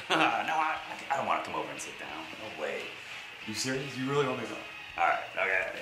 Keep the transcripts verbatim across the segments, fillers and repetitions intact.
no, I, I don't want to come over and sit down. No way. You serious? You really want me to go? All right, okay.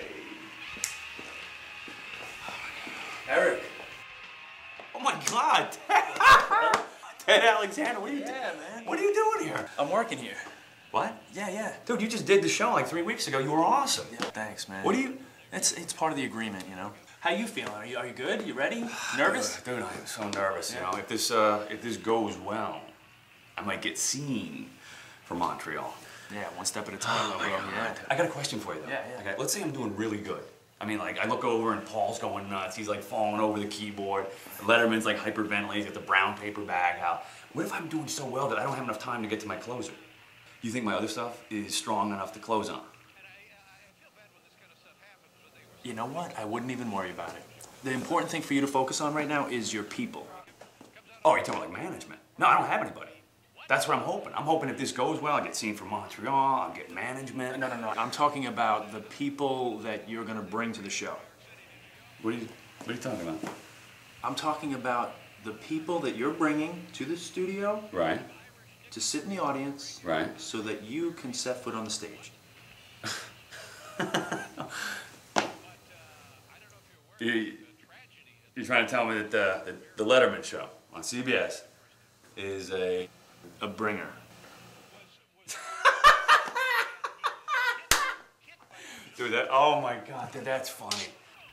Eric. Oh my God, Ted Alexander, what are you doing? Yeah, man. What are you doing here? I'm working here. What? Yeah, yeah. Dude, you just did the show like three weeks ago. You were awesome. Yeah, thanks, man. What do you? It's it's part of the agreement, you know. How you feeling? Are you are you good? You ready? Nervous? Dude, dude, I'm so nervous. Yeah. You know, if this uh, if this goes well, I might get seen for Montreal. Yeah, one step at a time, Oh, bro. my Yeah. God. I got a question for you though. Yeah, yeah. Okay, let's say I'm doing really good. I mean, like, I look over and Paul's going nuts. He's like falling over the keyboard. Letterman's like hyperventilating. He's got the brown paper bag out. What if I'm doing so well that I don't have enough time to get to my closer? You think my other stuff is strong enough to close on? You know what? I wouldn't even worry about it. The important thing for you to focus on right now is your people. Oh, you're talking like management? No, I don't have anybody. That's what I'm hoping. I'm hoping if this goes well, I get seen for Montreal, I'll get management. No, no, no. I'm talking about the people that you're gonna bring to the show. What are you, what are you talking about? I'm talking about the people that you're bringing to the studio Right. to sit in the audience, Right. so that you can set foot on the stage. you, you're trying to tell me that the, the, the Letterman show on C B S is a... A bringer. Dude, that, oh my God, dude, that's funny.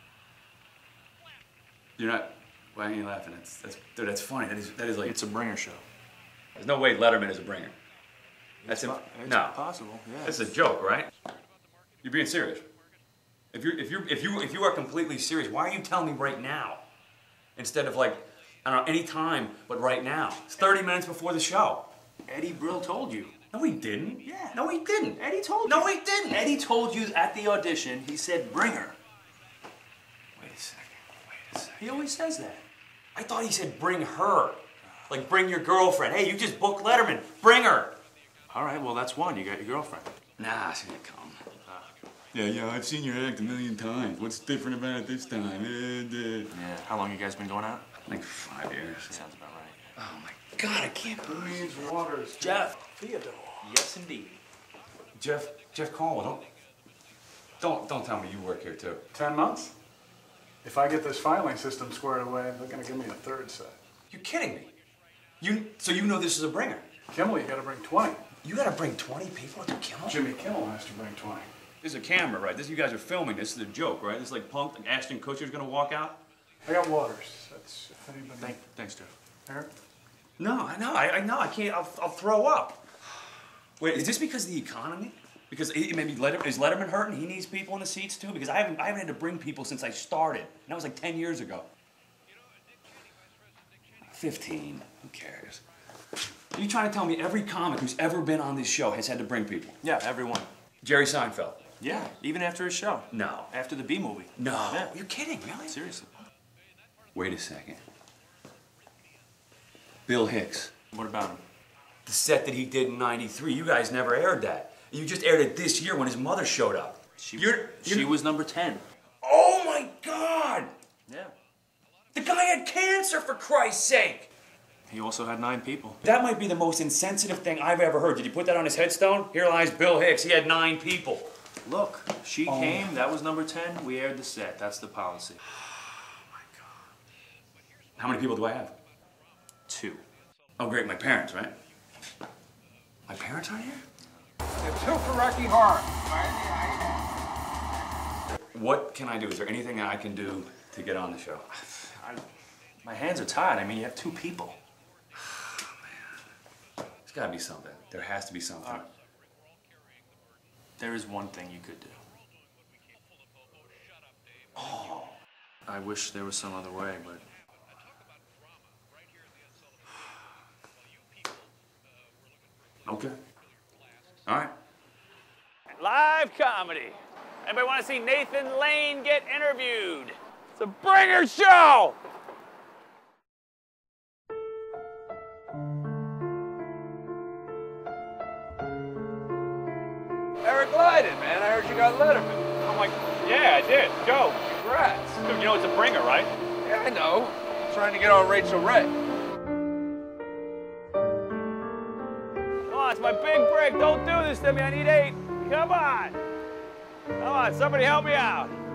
You're not, why are you laughing? That's, that's, dude, that's funny. That is, that is like, It's a bringer show. there's no way Letterman is a bringer. That's It's, a, po- it's no. possible, yeah. That's a joke, right? You're being serious. If you're, if you're, if you, if you are completely serious, why are you telling me right now? Instead of like, I don't know, any time, but right now. It's thirty minutes before the show. Eddie Brill told you. No, he didn't. Yeah. No, he didn't. Eddie told No, you. he didn't. Eddie told you at the audition, he said, bring her. Wait a second. Wait a second. He always says that. I thought he said bring her. Like bring your girlfriend. Hey, you just booked Letterman. Bring her. All right, well, that's one. You got your girlfriend. Nah, she's gonna come. Yeah, yeah, I've seen your act a million times. What's different about it this time? Uh, uh. Yeah. How long you guys been going out? Like five years. Sounds about right. Oh my God, I can't believe. Waters. Jeff. Theodore. Yes, indeed. Jeff, Jeff Caldwell, don't, don't, don't tell me you work here too. Ten months? If I get this filing system squared away, they're gonna give me a third set. You're kidding me. You, so you know this is a bringer. Kimmel, you gotta bring twenty. You gotta bring twenty people to Kimmel? Jimmy Kimmel has to bring twenty. This is a camera, right? This, you guys are filming. This is a joke, right? This is like Punk, like Ashton Kutcher's gonna walk out. I got Waters. That's if anybody. Thank, thanks, Jeff. Eric? No, I know, I, I know, I can't, I'll, I'll throw up. Wait, is this because of the economy? Because it, maybe Letterman, is Letterman hurting? He needs people in the seats too? Because I haven't, I haven't had to bring people since I started. And that was like ten years ago. fifteen, who cares? Are you trying to tell me every comic who's ever been on this show has had to bring people? Yeah, everyone. Jerry Seinfeld? Yeah, even after his show. No. After the B movie. No. Yeah. You're kidding, really? Seriously. Wait a second. Bill Hicks. What about him? The set that he did in ninety-three, you guys never aired that. You just aired it this year when his mother showed up. She, You're, she you're, was number ten. Oh my God! Yeah. The guy had cancer, for Christ's sake! He also had nine people. That might be the most insensitive thing I've ever heard. Did you put that on his headstone? Here lies Bill Hicks. He had nine people. Look, she Oh. came, that was number ten, we aired the set. That's the policy. How many people do I have? Two. Oh, great, my parents, right? My parents aren't here? It's two for Rocky Horror. What can I do? Is there anything that I can do to get on the show? I, my hands are tied. I mean, you have two people. There's gotta be something. There has to be something. Uh, There is one thing you could do. Oh. I wish there was some other way, but... Okay. All right. Live comedy. Anybody want to see Nathan Lane get interviewed? It's a bringer show! Eric Lydon, man. I heard you got Letterman. I'm like, yeah, I did. Go. Congrats. Dude, you know it's a bringer, right? Yeah, I know. Trying to get on Rachel Ray. It's my big break. Don't do this to me. I need eight. Come on. Come on, somebody help me out.